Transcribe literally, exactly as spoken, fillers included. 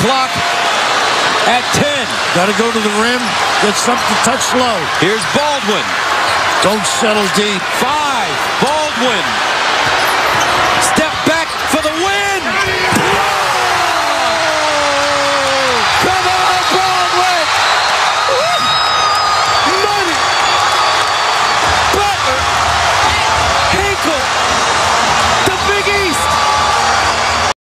clock at ten. Got to go to the rim. Get something touch low. Here's Baldwin. Don't settle deep. Five. Baldwin.